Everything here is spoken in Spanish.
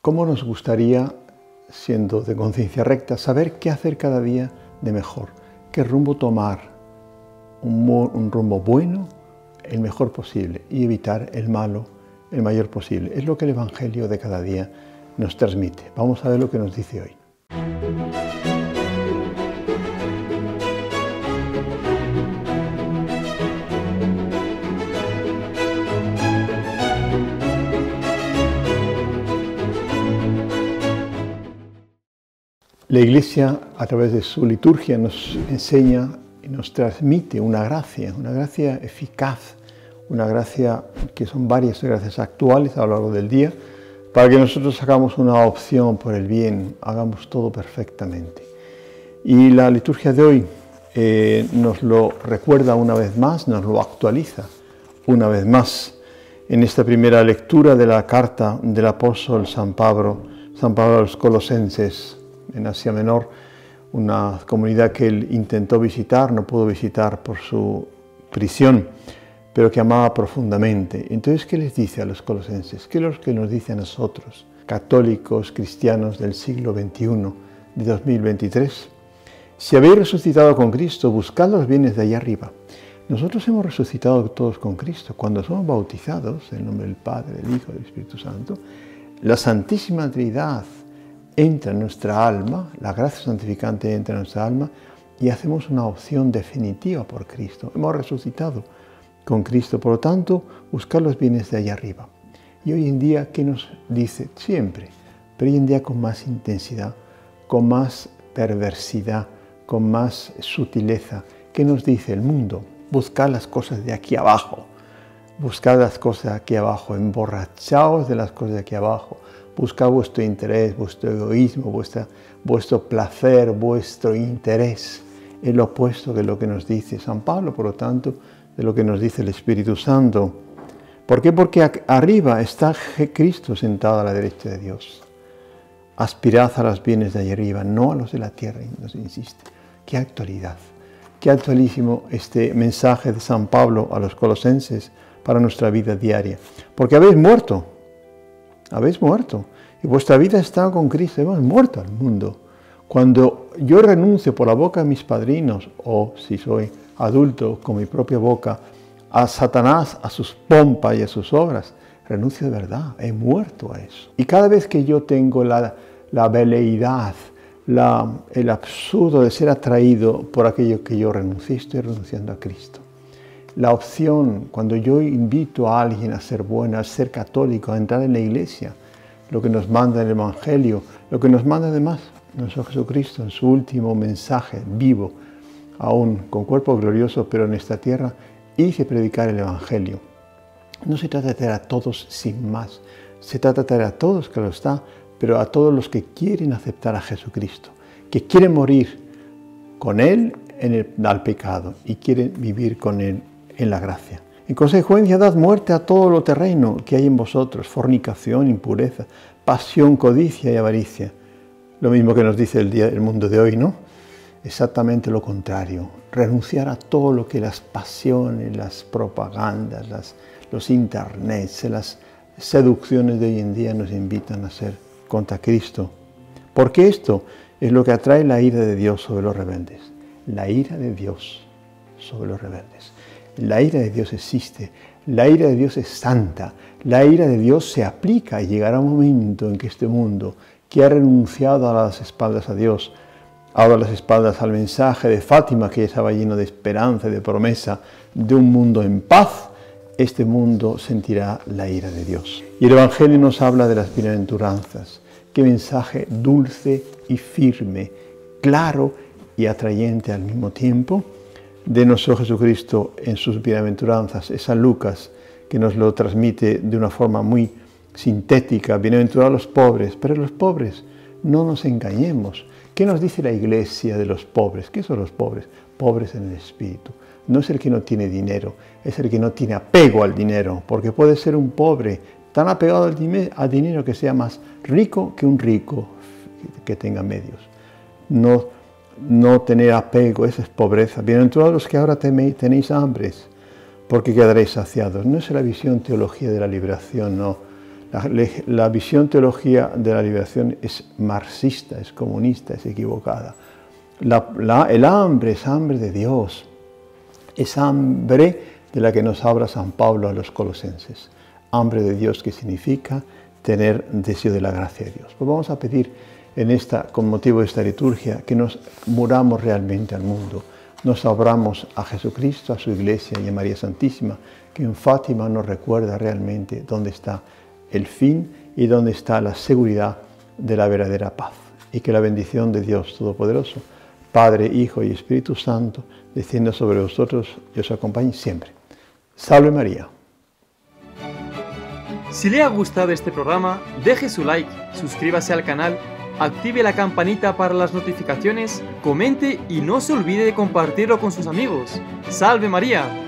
¿Cómo nos gustaría, siendo de conciencia recta, saber qué hacer cada día de mejor? ¿Qué rumbo tomar? Un rumbo bueno, el mejor posible, y evitar el malo, el mayor posible. Es lo que el Evangelio de cada día nos transmite. Vamos a ver lo que nos dice hoy. La Iglesia, a través de su liturgia, nos enseña y nos transmite una gracia eficaz, una gracia que son varias gracias actuales a lo largo del día, para que nosotros hagamos una opción por el bien, hagamos todo perfectamente. Y la liturgia de hoy nos lo recuerda una vez más, nos lo actualiza una vez más en esta primera lectura de la carta del apóstol San Pablo a los Colosenses, en Asia Menor, una comunidad que él intentó visitar, no pudo visitar por su prisión, pero que amaba profundamente. Entonces, ¿qué les dice a los colosenses? ¿Qué es lo que nos dice a nosotros, católicos, cristianos del siglo XXI, de 2023? Si habéis resucitado con Cristo, buscad los bienes de allá arriba. Nosotros hemos resucitado todos con Cristo. Cuando somos bautizados, en el nombre del Padre, del Hijo y del Espíritu Santo, la Santísima Trinidad entra en nuestra alma, la gracia santificante entra en nuestra alma y hacemos una opción definitiva por Cristo. Hemos resucitado con Cristo, por lo tanto, buscar los bienes de allá arriba. Y hoy en día, ¿qué nos dice? Siempre, pero hoy en día con más intensidad, con más perversidad, con más sutileza. ¿Qué nos dice el mundo? Buscar las cosas de aquí abajo, buscar las cosas de aquí abajo, emborrachaos de las cosas de aquí abajo. Busca vuestro interés, vuestro egoísmo, vuestro placer, vuestro interés. Es lo opuesto de lo que nos dice San Pablo, por lo tanto, de lo que nos dice el Espíritu Santo. ¿Por qué? Porque arriba está Cristo sentado a la derecha de Dios. Aspirad a los bienes de allá arriba, no a los de la tierra, nos insiste. ¡Qué actualidad! ¡Qué actualísimo este mensaje de San Pablo a los colosenses para nuestra vida diaria! Porque habéis muerto y vuestra vida está con Cristo. Hemos muerto al mundo. Cuando yo renuncio por la boca de mis padrinos, o si soy adulto con mi propia boca, a Satanás, a sus pompas y a sus obras, renuncio de verdad, he muerto a eso. Y cada vez que yo tengo la veleidad, el absurdo de ser atraído por aquello que yo renuncié, estoy renunciando a Cristo. La opción, cuando yo invito a alguien a ser bueno, a ser católico, a entrar en la iglesia, lo que nos manda el Evangelio, lo que nos manda además nuestro Jesucristo en su último mensaje vivo, aún con cuerpo glorioso, pero en esta tierra, hice predicar el Evangelio. No se trata de traer a todos sin más, se trata de traer a todos, claro está, pero a todos los que quieren aceptar a Jesucristo, que quieren morir con Él al pecado y quieren vivir con Él en la gracia. En consecuencia, dad muerte a todo lo terreno que hay en vosotros, fornicación, impureza, pasión, codicia y avaricia. Lo mismo que nos dice el mundo de hoy, ¿no? Exactamente lo contrario. Renunciar a todo lo que las pasiones, las propagandas, los internets, las seducciones de hoy en día nos invitan a hacer contra Cristo. Porque esto es lo que atrae la ira de Dios sobre los rebeldes. La ira de Dios sobre los rebeldes. La ira de Dios existe, la ira de Dios es santa, la ira de Dios se aplica y llegará un momento en que este mundo, que ha renunciado a las espaldas a Dios, ha dado las espaldas al mensaje de Fátima, que estaba lleno de esperanza y de promesa de un mundo en paz, este mundo sentirá la ira de Dios. Y el Evangelio nos habla de las bienaventuranzas. Qué mensaje dulce y firme, claro y atrayente al mismo tiempo, de nuestro Jesucristo en sus bienaventuranzas. Es San Lucas que nos lo transmite de una forma muy sintética. Bienaventurados los pobres, pero los pobres, no nos engañemos. ¿Qué nos dice la Iglesia de los pobres? ¿Qué son los pobres? Pobres en el espíritu. No es el que no tiene dinero, es el que no tiene apego al dinero, porque puede ser un pobre tan apegado al dinero que sea más rico que un rico que tenga medios. No tener apego, esa es pobreza. Bienaventurados los que ahora tenéis hambres, porque quedaréis saciados. No es la visión teología de la liberación, no. La visión teología de la liberación es marxista, es comunista, es equivocada. El hambre es hambre de Dios, es hambre de la que nos habla San Pablo a los colosenses. Hambre de Dios, que significa tener deseo de la gracia de Dios. Pues vamos a pedir con motivo de esta liturgia, que nos muramos realmente al mundo, nos abramos a Jesucristo, a su Iglesia y a María Santísima, que en Fátima nos recuerda realmente dónde está el fin y dónde está la seguridad de la verdadera paz. Y que la bendición de Dios Todopoderoso, Padre, Hijo y Espíritu Santo, descienda sobre vosotros y os acompañe siempre. Salve María. Si le ha gustado este programa, deje su like, suscríbase al canal, active la campanita para las notificaciones, comente y no se olvide de compartirlo con sus amigos. ¡Salve María!